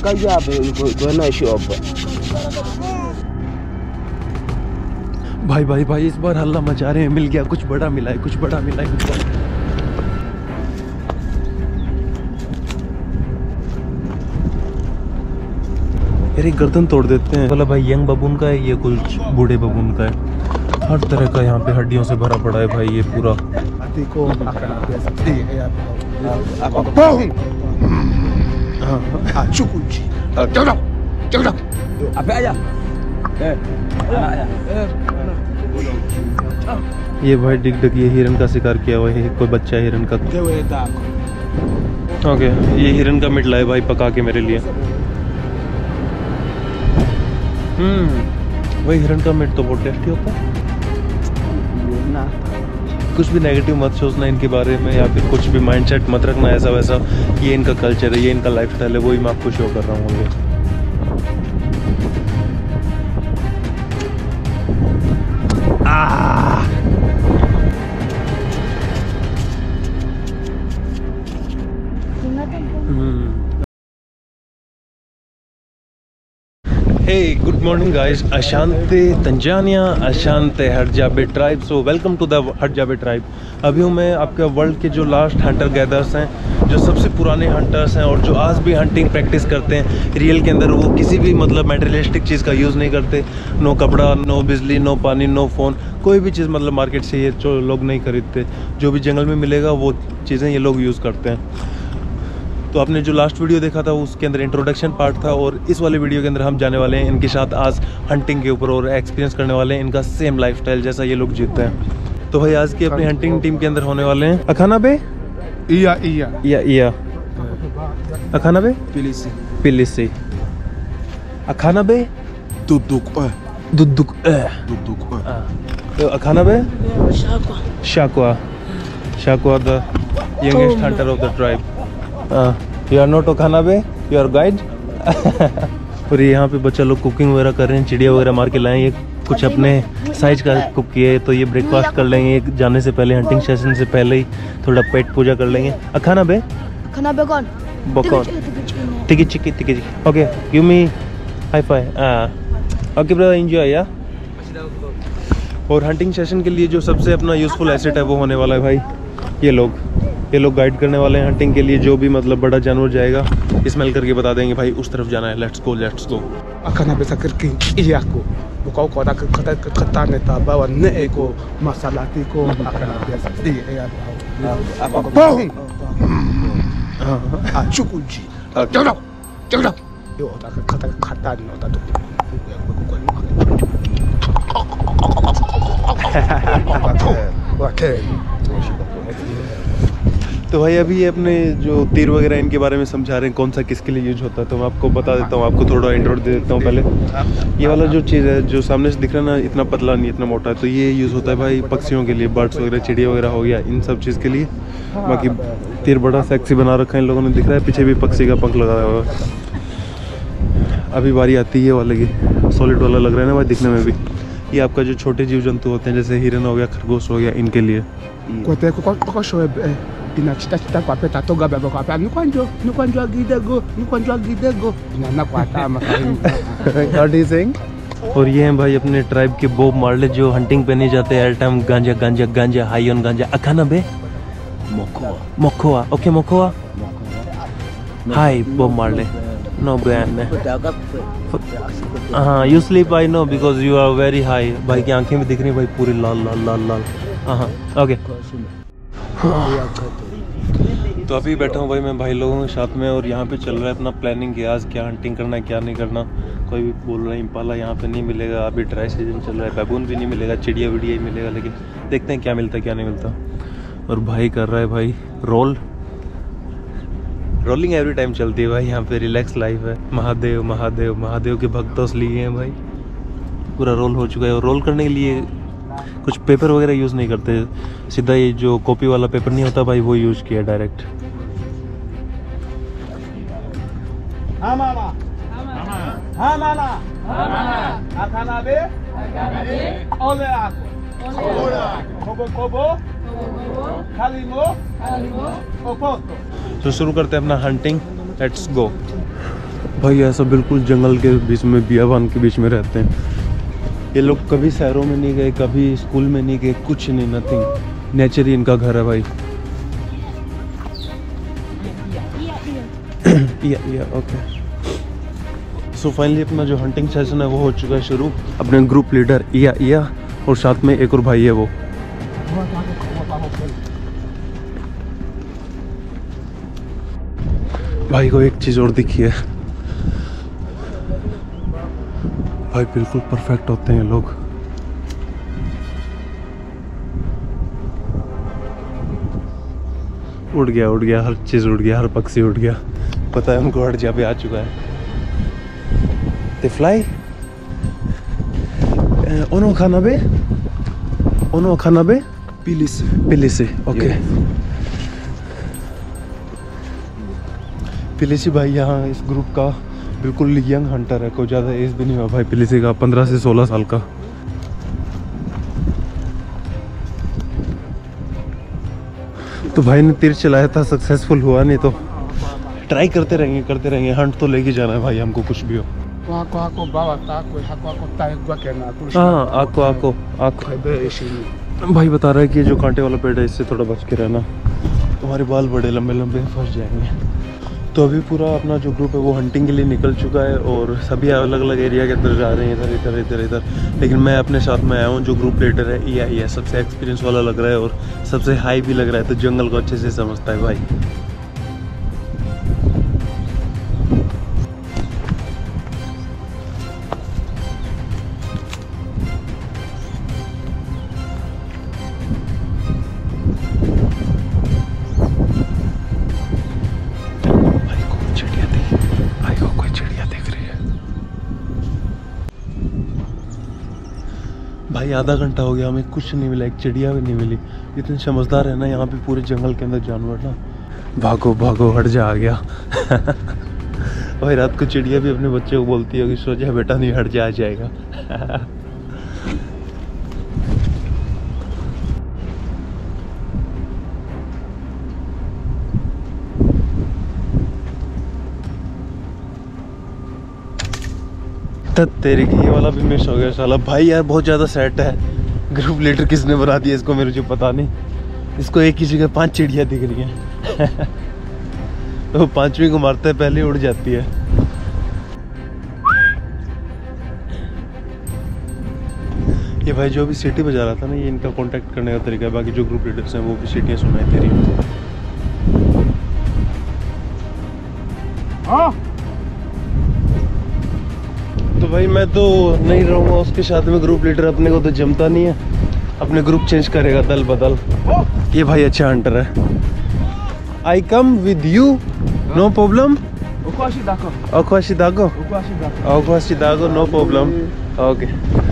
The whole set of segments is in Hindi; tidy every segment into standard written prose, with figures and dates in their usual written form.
भाई भाई भाई इस बार हल्ला मचा रहे हैं। मिल गया, कुछ बड़ा मिला है, कुछ बड़ा मिला है। यार गर्दन तोड़ देते हैं। बोला भाई यंग बबून का है, ये कुछ बूढ़े बबून का है। हर तरह का यहाँ पे हड्डियों से भरा पड़ा है भाई ये पूरा। ये भाई डिग डिग ये हिरन का शिकार किया हुआ है, कोई बच्चा हिरन का। ओके ये हिरन का मीट लाए भाई पका के मेरे लिए। वही हिरन का मीट तो बहुत टेस्टी होता है। कुछ भी नेगेटिव मत सोचना इनके बारे में, या फिर कुछ भी माइंडसेट मत रखना ऐसा वैसा। ये इनका कल्चर है, ये इनका लाइफस्टाइल है, वही मैं आपको शो कर रहा हूँ। Hey, good morning guys. Ashanti Tanzania, Ashanti Hadzabe tribe. So welcome to the Hadzabe tribe. अभी हूँ मैं आपके वर्ल्ड के जो लास्ट हंटर गैदर्स हैं, जो सबसे पुराने हंटर्स हैं और जो आज भी हंटिंग प्रैक्टिस करते हैं रियल के अंदर। वो किसी भी मतलब मटेरियलिस्टिक चीज़ का यूज़ नहीं करते। नो कपड़ा, नो बिजली, नो पानी, नो फ़ोन, कोई भी चीज़ मतलब मार्केट से ये जो लोग नहीं खरीदते। जो भी जंगल में मिलेगा वो चीज़ें ये लोग यूज़ करते हैं। तो आपने जो लास्ट वीडियो देखा था उसके अंदर इंट्रोडक्शन पार्ट था, और इस वाले वीडियो के अंदर हम जाने वाले हैं इनके साथ आज हंटिंग के ऊपर और एक्सपीरियंस करने वाले हैं इनका सेम लाइफस्टाइल जैसा ये लोग जीते हैं। तो भाई आज की अपनी हंटिंग टीम के अंदर होने वाले हैं अखाना बे, इया अखाना बे, पिलिसी अखाना बे, दुदुक तो अखाना बे, शाकवा the youngest hunter of the tribe. You are not अखाना बे, यू आर गाइड। और यहाँ पे बच्चा लोग कुकिंग वगैरह कर रहे हैं, चिड़िया वगैरह मार के लाए। ये कुछ अपने साइज का कुक किए, तो ये ब्रेकफास्ट कर लेंगे जाने से पहले, हंटिंग सेशन से पहले ही थोड़ा पेट पूजा कर लेंगे। अखाना बे कौन टिकी चिकी टिकी। Okay give me high five. Okay brother enjoy yeah. और हंटिंग सेशन के लिए जो सबसे अपना यूजफुल एसेट है वो होने वाला है भाई ये लोग गाइड करने वाले हैं हंटिंग के लिए। जो भी मतलब बड़ा जानवर जाएगा स्मेल करके बता देंगे भाई उस तरफ जाना है, let's go. Akan bisa kerking iya ko bukaw ko kata neta bawa ne ko masalati ko akan biasa iya bong chukuji jauh yo kata no tatu oke। तो भाई अभी ये अपने जो तीर वगैरह इनके बारे में समझा रहे हैं कौन सा किसके लिए यूज होता है। तो मैं आपको बता देता हूँ, आपको थोड़ा इंट्रो दे देता हूँ पहले। ये वाला जो चीज़ है जो सामने से दिख रहा है ना, इतना पतला नहीं इतना मोटा है, तो ये यूज़ होता है भाई पक्षियों के लिए, बर्ड्स वगैरह चिड़िया वगैरह हो गया, इन सब चीज़ के लिए। बाकी तीर बड़ा सेक्सी बना रखा है इन लोगों ने, दिख रहा है पीछे भी पक्षी का पंख लगाया हुआ है। अभी बारी आती है वाले की, सॉलिड वाला लग रहा है ना भाई दिखने में भी। ये आपका जो छोटे जीव जंतु होते हैं जैसे हिरन हो गया, खरगोश हो गया, इनके लिए। Cita-cita kwa peta toga baba kwa peta nukwanjwa gidego inana kwa tama What are you saying? और ये हैं भाई अपने ट्राइब के बॉब मार्ले जो हंटिंग पे नहीं जाते हर time. Ganja high on ganja. अखाना बे मोकोआ ओके मोकोआ hi Bob Marley no ban. हाँ you sleep I know because you are very high. भाई की आंखें भी दिख रही है भाई पूरी लाल लाल लाल लाल। हाँ ओके। तो अभी बैठा हूँ भाई मैं भाई लोगों के साथ में, और यहाँ पे चल रहा है अपना प्लानिंग कि आज क्या हंटिंग करना है क्या नहीं करना। कोई भी बोल रहा है इम्पाला यहाँ पे नहीं मिलेगा, अभी ड्राई सीजन चल रहा है, बैबून भी नहीं मिलेगा, चिड़िया विड़िया ही मिलेगा, लेकिन देखते हैं क्या मिलता है क्या नहीं मिलता। और भाई कर रहा है भाई रोलिंग एवरी टाइम चलती है भाई यहाँ पे, रिलैक्स लाइफ है। महादेव महादेव महादेव के भक्तों से लिए हैं भाई, पूरा रोल हो चुका है। और रोल करने के लिए कुछ पेपर वगैरह यूज़ नहीं करते, सीधा ये जो कॉपी वाला पेपर नहीं होता भाई वो यूज़ किया डायरेक्ट। तो शुरू करते हैं अपना हंटिंग, लेट्स गो। भाई ऐसा बिल्कुल जंगल के बीच में, बियाबान के बीच में रहते हैं ये लोग। कभी शहरों में नहीं गए, कभी स्कूल में नहीं गए, कुछ नहीं, नथिंग। नेचर ही इनका घर है भाई। ओके। सो फाइनली अपना जो हंटिंग सेशन है वो हो चुका है शुरू। अपने ग्रुप लीडर इया और साथ में एक और भाई है वो। भाई को एक चीज और दिखी है भाई, बिल्कुल परफेक्ट होते हैं लोग। उड़ गया, हर चीज उड़ गया, हर पक्षी उड़ गया। पता है उनको हट जहाँ पे आ चुका है। ते फ्लाई ओनो खाना बे पिलिसी ओके। पिलिसी भाई यहाँ इस ग्रुप का बिल्कुल यंग हंटर है, कोई ज़्यादा एज भी नहीं हुआ भाई पिलिसी का, 15 से 16 साल का। तो भाई ने तीर चलाया था, सक्सेसफुल हुआ नहीं तो ट्राई करते रहेंगे। हंट तो लेके जाना है भाई हमको, कुछ भी हो। हाँ आको भाई बता रहा है कि जो कांटे वाला पेड़ है इससे थोड़ा बच के रहना, तुम्हारे बाल बड़े लंबे फंस जाएंगे। तो अभी पूरा अपना जो ग्रुप है वो हंटिंग के लिए निकल चुका है और सभी अलग अलग एरिया के अंदर जा रहे हैं, इधर। लेकिन मैं अपने साथ में आया हूँ, जो ग्रुप लीडर है इया सबसे एक्सपीरियंस वाला लग रहा है और सबसे हाई भी लग रहा है, तो जंगल को अच्छे से समझता है भाई। भाई आधा घंटा हो गया, हमें कुछ नहीं मिला, एक चिड़िया भी नहीं मिली। इतने समझदार है ना यहाँ पे पूरे जंगल के अंदर जानवर ना। भागो हट जा, आ गया। भाई रात को चिड़िया भी अपने बच्चे को बोलती है कि सो जा बेटा, नहीं हट जा, आ जाएगा। तेरे की ये वाला भी मिस हो गया साला। भाई यार बहुत ज़्यादा सेट है, ग्रुप लीडर किसने बना दिया इसको मेरे जो पता नहीं। इसको एक ही जगह 5 चिड़िया दिख रही हैं। तो 5वीं को मारते हैं पहले उड़ जाती है। ये भाई जो अभी सीटी बजा रहा था ना, ये इनका कांटेक्ट करने का तरीका है। बाकी जो ग्रुप लीडर्स हैं वो भी सीटियाँ सुनाई दे रही हैं। तो भाई मैं तो नहीं रहूँगा उसके साथ में, ग्रुप लीडर अपने को तो जमता नहीं है, अपने ग्रुप चेंज करेगा दल बदल। ये भाई अच्छा हंटर है। I come with you, no problem. ओक्वाशिदागो नो प्रॉब्लम। ओके।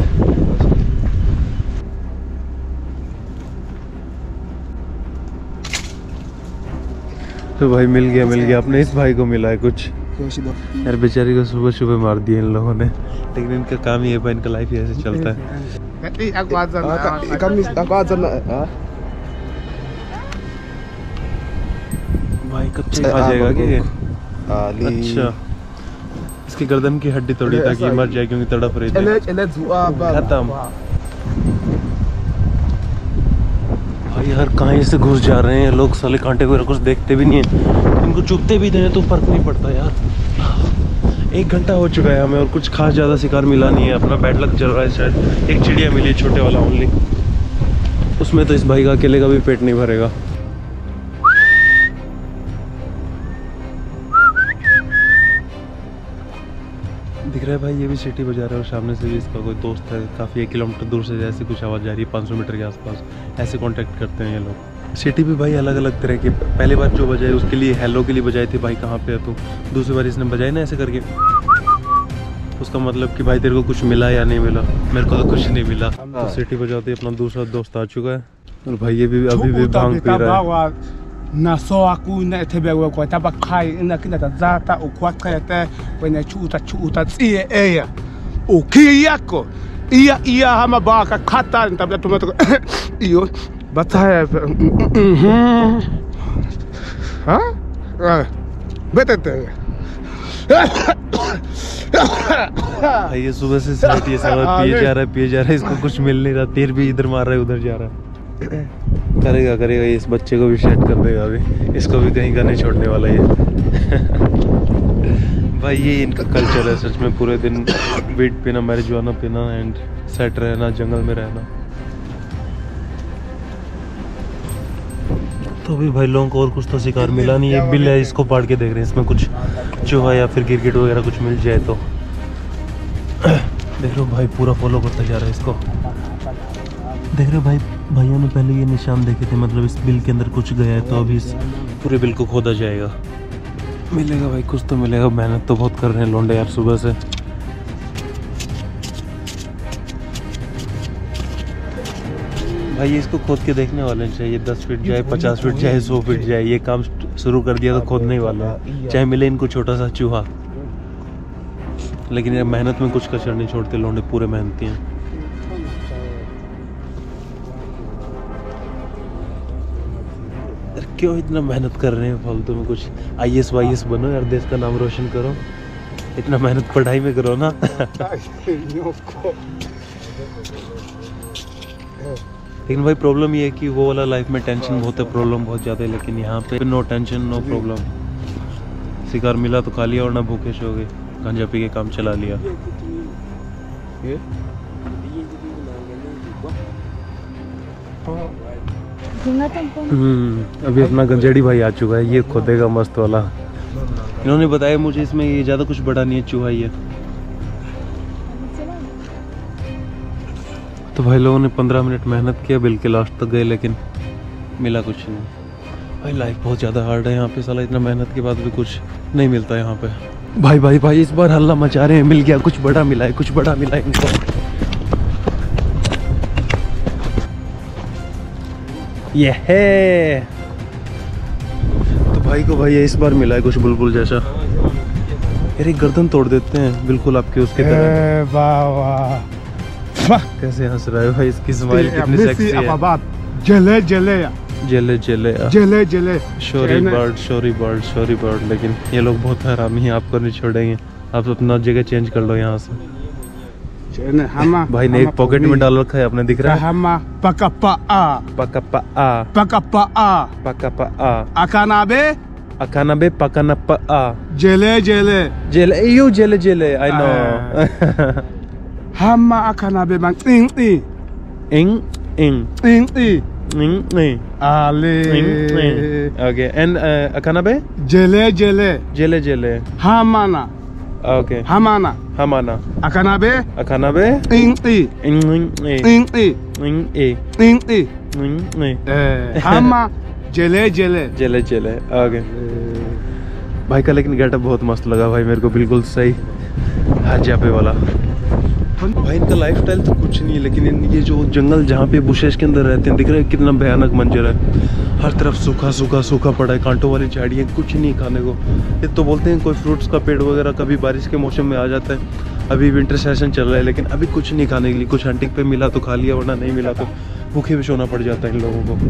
तो भाई मिल गया, अपने इस भाई को मिला है कुछ। यार बेचारी को सुबह मार दिए इन लोगों ने, लेकिन इनका काम ही है भाई, इनका लाइफ ही ऐसे चलता है। भाई कब तक आ जाएगा कि? अच्छा, इसकी गर्दन की हड्डी तोड़ी ताकि मर जाए, क्योंकि तड़प रही थी। खत्म। भाई यार कहाँ से घुस जा रहे हैं लोग, साले कांटे वगैरह कुछ देखते भी नहीं है, इनको चुभते भी दें तो फर्क नहीं पड़ता यार। 1 घंटा हो चुका है हमें और कुछ खास ज़्यादा शिकार मिला नहीं है। अपना बैड लक चल रहा है। शायद एक चिड़िया मिली, छोटे वाला ओनली, उसमें तो इस भाई का अकेले का भी पेट नहीं भरेगा। दिख रहा है भाई, ये भी सीटी बजा रहा है और सामने से भी इसका कोई दोस्त है, काफ़ी 1 किलोमीटर दूर से जैसे कुछ आवाज़ जा रही है, 500 मीटर के आसपास। ऐसे कांटेक्ट करते हैं ये लोग। सीटी भी भाई अलग अलग तरह की, पहली बार जो बजाई उसके लिए हेलो के लिए बजाई थी, भाई कहाँ पे है तू। दूसरी बार इसने बजाई ना ऐसे करके, उसका मतलब कि भाई तेरे को कुछ मिला या नहीं मिला। मेरे को तो कुछ नहीं मिला। तो सीटी बजाते अपना दूसरा दोस्त आ चुका है और भाई ये भी अभी भी भांग पी रहा है। na so aku na tebe we kwa taba kai ina kina tazata ukwa kete kwenye chuta tsie eya ukiyako iya hama baka kata ntabla tomato iyo bataya ha betete भाई ये सुबह से साइड ये सब पिए जा रहा है, इसको कुछ मिल नहीं रहा, तीर भी इधर मार रहा है उधर जा रहा है। करेगा ये, इस बच्चे को भी सेट कर देगा अभी, इसको भी कहीं का नहीं छोड़ने वाला ये। भाई ये इनका कल्चर है सच में, पूरे दिन वीट पीना, मैरिजुआना पीना एंड सेट रहना, जंगल में रहना। तो अभी भाई लोगों को और कुछ तो शिकार मिला नहीं, एक बिल है, इसको पाड़ के देख रहे हैं, इसमें कुछ चूहा या फिर क्रिकेट वगैरह कुछ मिल जाए तो। देख रहे हो भाई पूरा फॉलो करता जा रहा है इसको। देख रहे हो भाई, भाइयों ने पहले ये निशान देखे थे, मतलब इस बिल के अंदर कुछ गया है, तो अभी इस पूरे बिल को खोदा जाएगा। मिलेगा भाई, कुछ तो मिलेगा, मेहनत तो बहुत कर रहे हैं लौंडे यार सुबह से। भाई इसको खोद के देखने वाले चाहिए, 10 फीट जाए, 50 फीट जाए, 100 फीट जाए, ये काम शुरू कर दिया तो खोदने ही वाला है, चाहे मिले इनको छोटा सा चूहा। लेकिन यार मेहनत में कुछ कसर नहीं छोड़ते लौंडे, पूरे मेहनती हैं। क्यों इतना मेहनत कर रहे हैं फालतू में, कुछ IAS वाईएस बनो यार, देश का नाम रोशन करो, इतना मेहनत पढ़ाई में करो ना। लेकिन भाई प्रॉब्लम ये है कि वो वाला लाइफ में टेंशन बहुत है, प्रॉब्लम बहुत ज़्यादा है, लेकिन यहाँ पे नो टेंशन नो प्रॉब्लम। शिकार मिला तो खा लिया, वरना भूखे सो गए, गांजा पी के काम चला लिया। अभी अपना गंजेड़ी भाई आ चुका है, ये खोदेगा मस्त वाला। इन्होंने बताया मुझे इसमें ये ज़्यादा कुछ बड़ा नहीं है, चूहा ही है। तो भाई लोगों ने 15 मिनट मेहनत किया, बिल के लास्ट तक गए, लेकिन मिला कुछ नहीं। भाई लाइफ बहुत ज़्यादा हार्ड है यहाँ पे, साला इतना मेहनत के बाद भी कुछ नहीं मिलता यहाँ पे। भाई इस बार हल्ला मचा रहे हैं, मिल गया, कुछ बड़ा मिला है, कुछ बड़ा मिला है इनको। ये है तो भाई को भाई इस बार मिला है कुछ बुलबुल जैसा। यार एक गर्दन तोड़ देते हैं बिल्कुल आपके उसके तरह। कैसे हंस रहा है भाई, इसकी स्माइल कितनी सेक्सी है। जले जले जले जले जले जले शोरी बर्ड। लेकिन ये लोग बहुत हरामी हैं, आपको नहीं छोड़ेंगे, आप अपना जगह चेंज कर लो यहाँ से। भाई ने एक पॉकेट में डाल रखा है, आपने दिख रहा है। pakapa akanabe pakanapa jele jele I know। hama akanabe mang ing ale okay, and akanabe jele hamana okay, hamana akanabe ing hama जले ओके। भाई का लेकिन गेटअप बहुत मस्त लगा भाई मेरे को, बिल्कुल सही हजापे वाला। भाई इनका लाइफस्टाइल तो कुछ नहीं है, लेकिन ये जो जंगल जहाँ पे बुशेस के अंदर रहते हैं, दिख रहा है कितना भयानक मंजर है। हर तरफ सूखा पड़ा है, कांटों वाली झाड़ियाँ, कुछ नहीं खाने को। ये तो बोलते हैं कोई फ्रूट्स का पेड़ वगैरह कभी बारिश के मौसम में आ जाता है, अभी विंटर सेशन चल रहा है, लेकिन अभी कुछ नहीं खाने के लिए। कुछ हंटिंग पे मिला तो खा लिया, वरना नहीं मिला तो भूखे भी सोना पड़ जाता है इन लोगों को।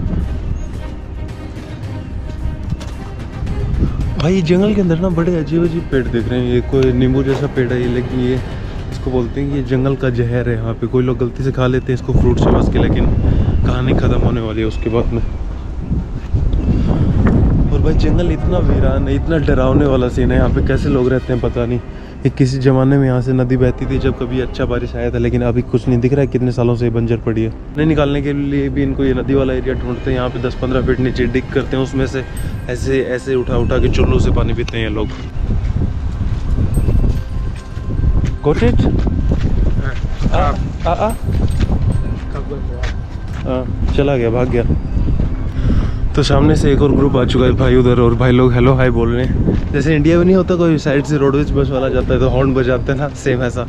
भाई जंगल के अंदर ना बड़े अजीब पेड़ दिख रहे हैं। ये कोई नींबू जैसा पेड़ है ये, लेकिन ये इसको बोलते हैं कि ये जंगल का जहर है। यहाँ पे कोई लोग गलती से खा लेते हैं इसको फ्रूट समझ के, लेकिन कहानी ख़त्म होने वाली है उसके बाद में। और भाई जंगल इतना वीरान है, इतना डरावने वाला सीन है यहाँ पे। कैसे लोग रहते हैं पता नहीं। ये किसी ज़माने में यहाँ से नदी बहती थी जब कभी अच्छा बारिश आया था, लेकिन अभी कुछ नहीं दिख रहा है। कितने सालों से ये बंजर पड़ी है। नहीं निकालने के लिए भी इनको ये नदी वाला एरिया ढूंढते हैं। यहाँ पे 10-15 फीट नीचे डिग करते हैं, उसमें से ऐसे उठा के चुल्लू से पानी पीते हैं ये लोग। Got it? चला गया, भाग गया। तो सामने से एक और ग्रुप आ चुका है भाई उधर, और भाई लोग हेलो हाय बोल रहे हैं। जैसे इंडिया में नहीं होता कोई साइड से रोडवेज बस वाला जाता है तो हॉर्न बजाते हैं ना, सेम ऐसा।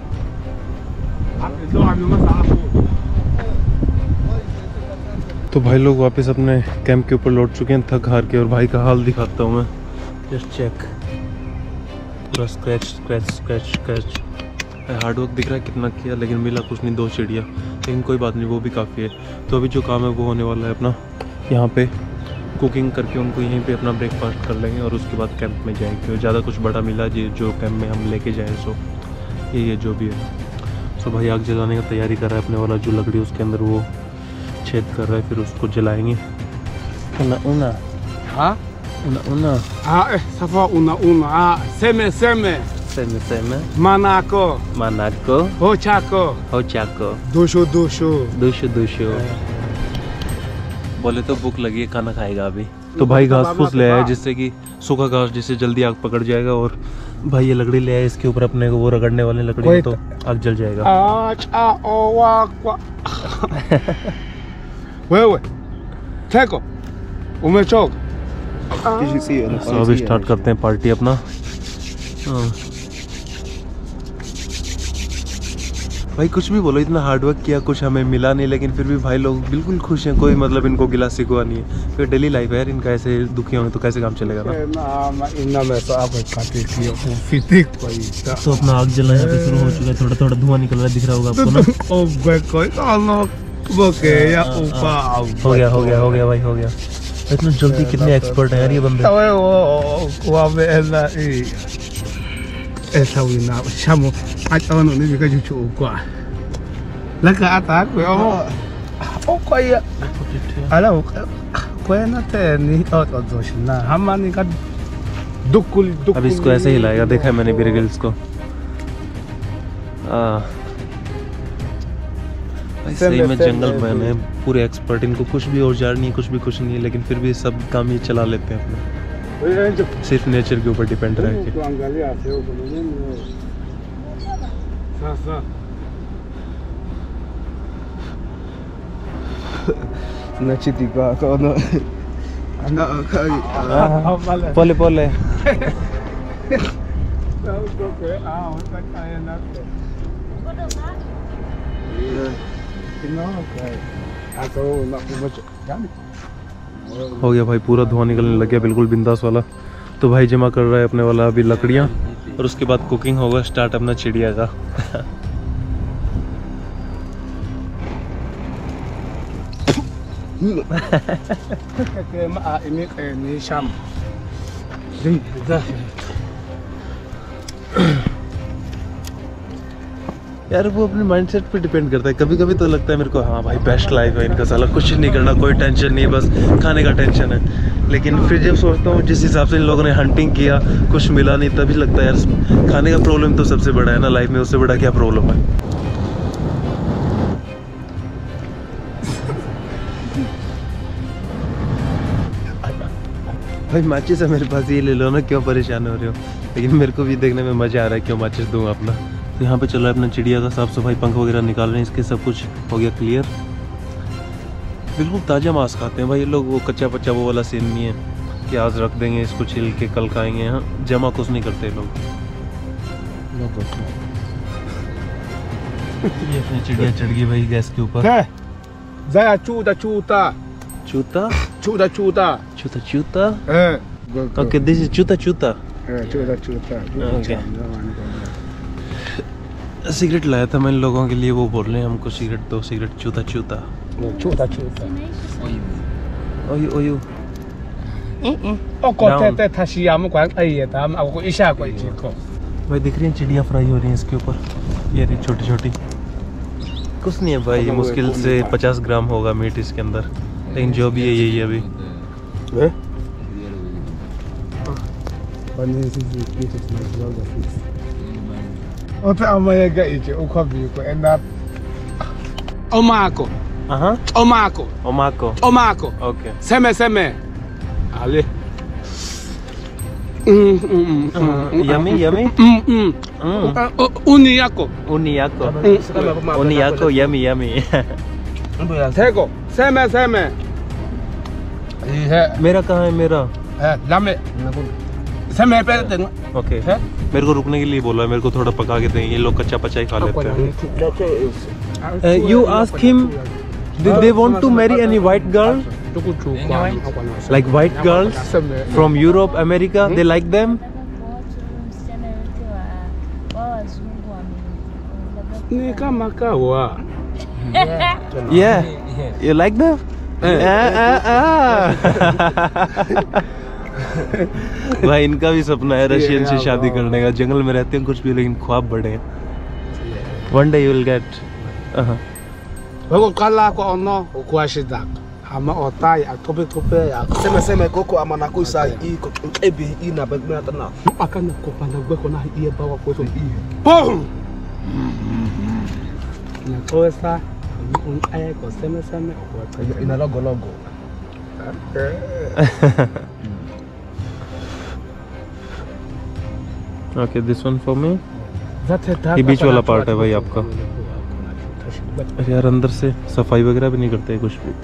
तो भाई लोग वापस अपने कैंप के ऊपर लौट चुके हैं थक हार के, और भाई का हाल दिखाता हूँ मैं। जस्ट चेक, पूरा स्क्रैच। हार्डवर्क दिख रहा है कितना किया, लेकिन मिला कुछ नहीं, 2 चिड़िया। लेकिन कोई बात नहीं, वो भी काफ़ी है। तो अभी जो काम है वो होने वाला है अपना। यहाँ पे कुकिंग करके उनको यहीं पे अपना ब्रेकफास्ट कर लेंगे और उसके बाद कैंप में जाएंगे। ज़्यादा कुछ बड़ा मिला जो कैंप में हम लेके जाएँ, सो ये जो भी है। सो भाई आग जलाने का तैयारी कर रहा है, अपने वाला जो लकड़ी उसके अंदर वो छेद कर रहा है, फिर उसको जलाएंगे। उना उना हाँ उना उना हाँ सफा उना सेमे सेमे सेमे सेमे मानाको मानाको होचाको होचाको दोशो दोशो दुशो दुशो। बोले तो भूख लगी है, खाना खाएगा अभी। तो भाई घास फूस ले आया जिससे कि सूखा घास जिससे जल्दी आग पकड़ जाएगा। और भाई ये लकड़ी ले आया, इसके ऊपर अपने को वो रगड़ने वाले लकड़ी है, तो आग जल जाएगा। wewe teko umechoka? तो अभी स्टार्ट करते हैं पार्टी अपना। भाई कुछ भी बोलो, इतना हार्डवर्क किया, कुछ हमें मिला नहीं, लेकिन फिर भी भाई लोग बिल्कुल खुश हैं। कोई मतलब इनको गिला सिकवा नहीं है। फिर डेली लाइफ है यार इनका, ऐसे दुखी होंगे तो कैसे काम चलेगा ना। तो अपना आग जलना यहाँ पे शुरू हो चुका है, थोड़ा थोड़ा धुआं निकल रहा है, दिख रहा होगा आपको ना। हो गया भाई, हो गया। इतना जल्दी कितने एक्सपर्ट हैं यार ये बंदे। esa wina shamo atawano ni bika juchu kwa laka ata ko o ko ya ala ko na te ni o doshna हमनी का दुकुल दुकुल। अब इसको ऐसे ही लाएगा, देखा है मैंने बेयर ग्रिल्स को। सही में जंगल मैन है, पूरे एक्सपर्ट। इनको कुछ भी औजार नहीं, कुछ नहीं है, लेकिन फिर भी सब काम ये चला लेते हैं अपने, सिर्फ नेचर के ऊपर डिपेंड रह के। पोले पोले हो गया भाई, पूरा धुआं निकलने लग गया, बिल्कुल बिंदास वाला। तो भाई जमा कर रहा है अपने वाला अभी लकड़ियाँ, और उसके बाद कुकिंग होगा स्टार्ट अपना चिड़िया का। यार वो अपने माइंडसेट पे डिपेंड करता है। कभी कभी तो लगता है मेरे को, हाँ भाई बेस्ट लाइफ है इनका, साला कुछ नहीं करना, कोई टेंशन नहीं, बस खाने का टेंशन है। लेकिन फिर जब सोचता हूँ जिस हिसाब से इन लोगों ने हंटिंग किया, कुछ मिला नहीं, तभी लगता है यार खाने का प्रॉब्लम तो सबसे बड़ा है ना लाइफ में, उससे बड़ा क्या प्रॉब्लम है। भाई माचिस है मेरे पास, ये ले लो ना, क्यों परेशान हो रहे हो। लेकिन मेरे को भी देखने में मज़ा आ रहा है, क्यों माचिस दूँ अपना। तो यहाँ पे चल रहा है अपना चिड़िया का साफ सफाई, पंख वगैरह निकाल रहे हैं इसके, सब कुछ हो गया क्लियर। बिल्कुल ताज़ा मांस खाते हैं भाई ये लोग, वो कच्चा पच्चा वो वाला सीन नहीं है कि आज रख देंगे इसको छिल के कल खाएंगे। यहाँ जमा कुछ नहीं करते लोग। ये अपनी चिड़िया चढ़ गई भाई गैस के ऊपर। चूता चूता चूता चूता चूता चूता चूता। ओके दिस इज चूता चूता। चूता चूता। ओके सिगरेट लाया था मैं इन लोगों के लिए, वो बोल रहे हैं हमको सिगरेट दो, सिगरेट चूता चूता चूता चूता। ओयो ओयो ओ कोते थाशियाम को आई था, हम आपको इशा को को भाई दिख रही है चिड़िया फ्राई हो रही है इसके ऊपर। ये रही छोटी छोटी, कुछ नहीं है भाई, मुश्किल से 50 ग्राम होगा मीट इसके अंदर, लेकिन जो भी है यही अभी। Omako. Omako. Omako. Omako. Okay. Seme seme. Ale. Yummy yummy. Uniyako. Uniyako. Uniyako yummy yummy. Teko. Seme seme. मेरा कहाँ है मेरा? लामे। समे पे देना। ओके। मेरे को रुकने के लिए बोला है, मेरे को थोड़ा पका के देंगे, ये लोग कच्चा पचा ही खा लेते हैं। You ask him, did they want to marry any white girl? Like white girls from Europe, America, they like them? Ni kama kawa. Yeah. You like them? भाई इनका भी सपना है रशियन से शादी करने का। जंगल में रहते हैं कुछ भी, लेकिन ख्वाब बड़े हैं। One day you will get. Bago kala ko ono kwa shida. Ama otai atobe ya. Sema koko ama na kuisa I ko ebi I na ba na tana. Akana ko panda gwe ko na iye bawa ko so I. Boom. Na ko esa un ay ko sema ko ina logo. Okay, this one for me. ये बीच वाला पार्ट है भाई आपका। यार अंदर से सफाई वगैरह भी नहीं करते कुछ भी।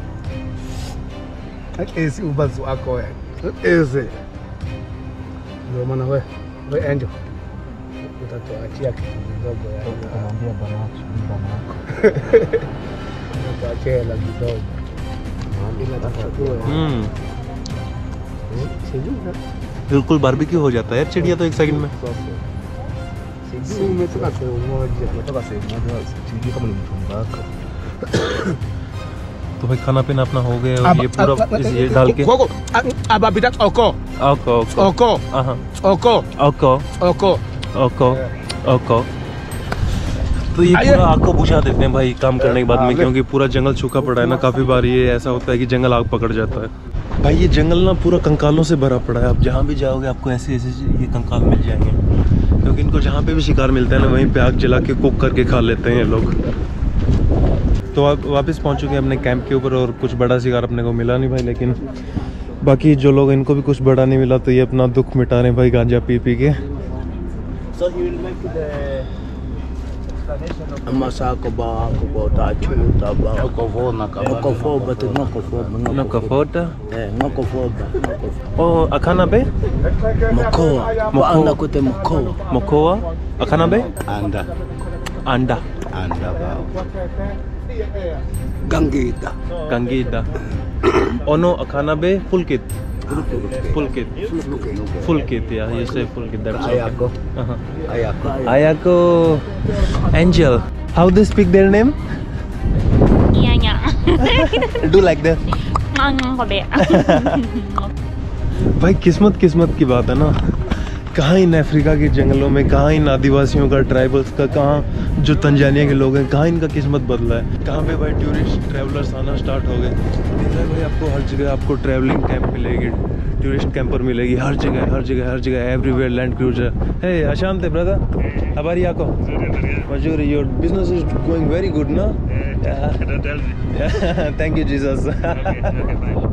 ऐसे ऊपर से आको है ऐसे जो मना हुए एंजो उधर तो अच्छी आके जो गया नाम बना तो अच्छे लगी तो बिल्कुल बारबेक्यू हो जाता है यार चिड़िया तो 1 सेकंड में। तो भाई खाना पीना अपना हो गया और ये पूरा ये डाल के अब अभी तक ओको तो ये पूरा आग को बुझा देते हैं भाई काम करने के बाद में, क्योंकि पूरा जंगल सूखा पड़ा है ना। काफी बार ये ऐसा होता है कि जंगल आग पकड़ जाता है। भाई ये जंगल ना पूरा कंकालों से भरा पड़ा है। आप जहाँ भी जाओगे आपको ऐसे ये कंकाल मिल जाएंगे, क्योंकि इनको जहाँ पे भी शिकार मिलता है ना वहीं पे आग जला के कुक करके खा लेते हैं ये लोग। तो आप वापस पहुँच चुके हैं अपने कैंप के ऊपर और कुछ बड़ा शिकार अपने को मिला नहीं भाई, लेकिन बाकी जो लोग इनको भी कुछ बड़ा नहीं मिला तो ये अपना दुख मिटा रहे हैं भाई गांजा पी के। Masako ba ko ta chuta ba ko vona ka ko fo but no ko fo no ko foda no ko fo ba oh akana be moko anda ko te mokoa akana be anda ba gangida ono akana be pulkit yeah, you say pulkit, that's ayako angel. How they speak their name? Do like that. भाई किस्मत की बात है ना। कहाँ इन अफ्रीका के जंगलों में, कहाँ इन आदिवासियों का, ट्राइबल्स का, कहाँ जो तंजानिया के लोग हैं, कहाँ इनका किस्मत बदला है। कहाँ पे भाई टूरिस्ट ट्रैवलर्स आना स्टार्ट हो गए। देख रहे भाई आपको हर जगह आपको ट्रैवलिंग कैंप मिलेगी, टूरिस्ट कैंपर मिलेगी, हर जगह एवरीवेयर लैंड क्रूजर। हे अशांत ब्रदर, हाउ आर यू आको? मजूरी, your business is going very good ना? Thank you Jesus.